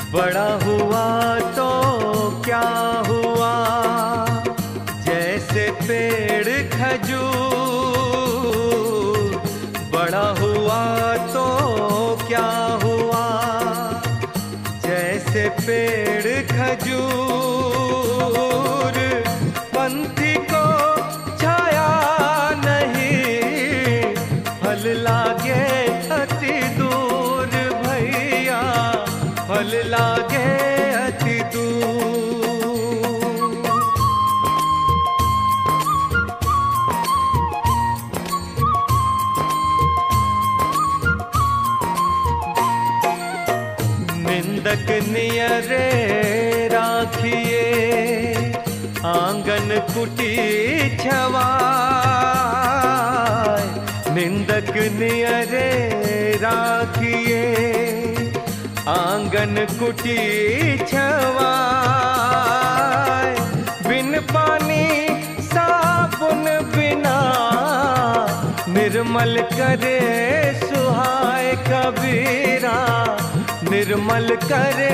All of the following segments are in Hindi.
बड़ा हुआ तो क्या हुआ, जैसे पेड़ खजूर। बड़ा हुआ तो क्या हुआ, जैसे पेड़ खजूर। पंथी को छाया नहीं, फल लागे अति दूर भैया, फल लागे अति दूर। निंदक नियरे राखिए, आंगन कुटी छवाए। निंदक नियरे राखिए, आंगन कुटी छवाए। बिन पानी साबुन बिना, निर्मल करे सुहाय कबीरा, निर्मल करे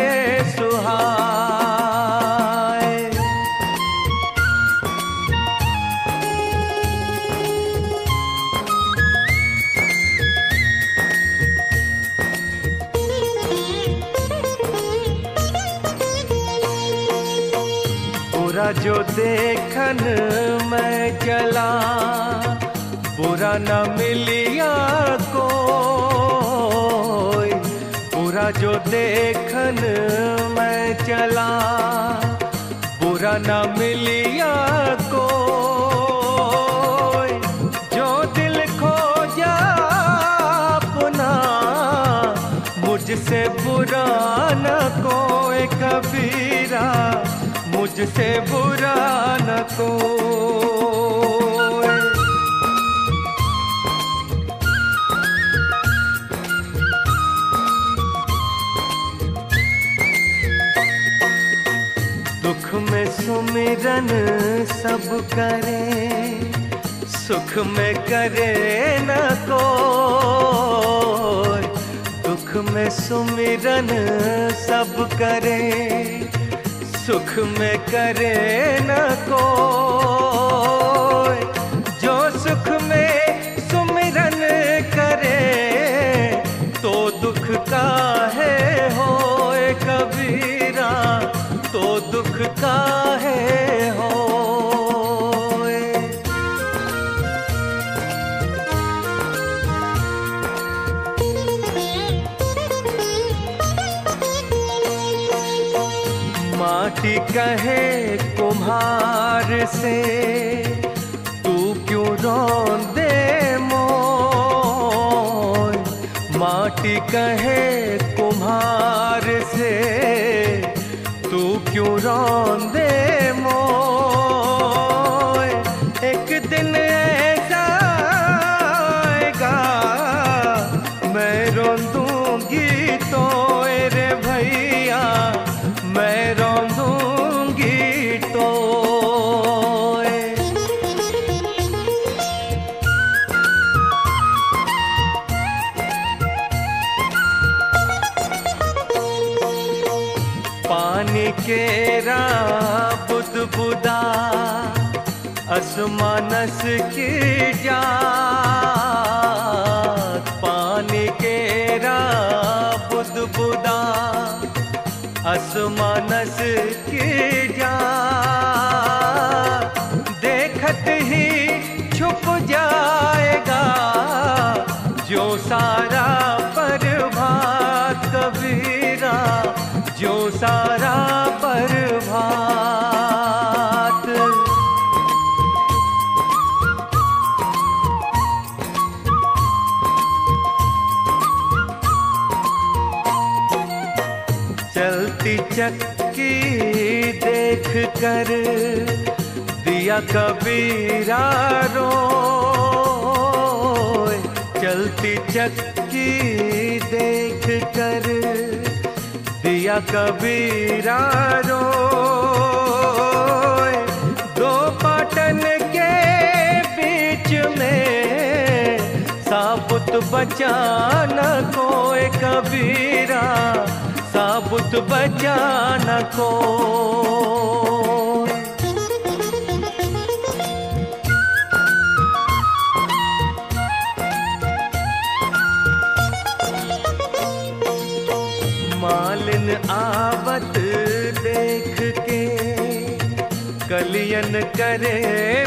सुहाय। बुरा जो देखन मैं चला, बुरा न मिलिया कोई। बुरा जो देखन मैं चला, बुरा न मिलिया कोई। जो दिल खो जा अपना, मुझसे बुरा न कोई कबीरा, मुझसे बुरा न कोई। दुख में सुमिरन सब करे, सुख में करे न कोई। दुख में सुमिरन सब करे, सुख में करे न कोई। जो सुख में सुमिरन करे, तो दुख काहे होए कबीरा, तो दुख काहे होए। माटी कहे कुम्हार से, तू क्यों रोंदे मोय। माटी कहे कुम्हार से, तू क्यों रोंदे मोय। एक दिन ऐसा आएगा, मैं रोंदूंगी तो रे भैया, मैं रोंदूंगी तो। पानी केरा बुदबुदा, असमानस की जात। पानी केरा बुदबुदा, असमानस की जात। देखत ही छुप जाएगा, जो सारा प्रभात कबीरा, जो सारा प्रभात। चलती चक्की देख कर दिया कबीरा रोए। चलती चक्की देख कर दिया कबीरा रोए। दो पाटन के बीच में साबुत बचा न कोई कबीरा, साबुत बचा न कोई। मालिन आवत देख के कलियन करे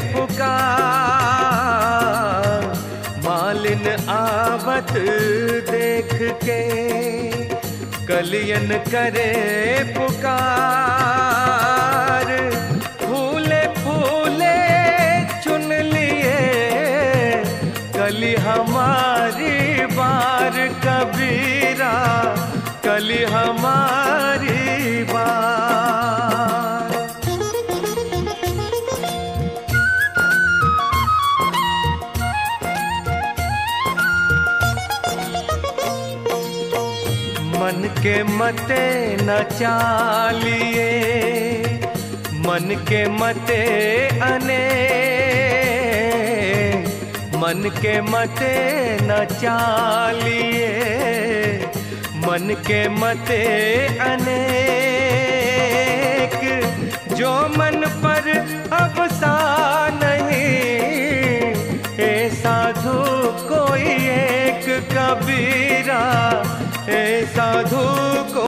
पुकार। मालिन आवत देख के कलियन करे पुकार। फूले फूले चुन लिए कली हमारी बार कबीरा, कली हमारी बार। मन के मते न चालिए, मन के मते अने, मन के मते न चालिए, मन के मते अनेक। जो मन पर अब सा नहीं, ए साधु कोई एक कबीरा, ए साधु को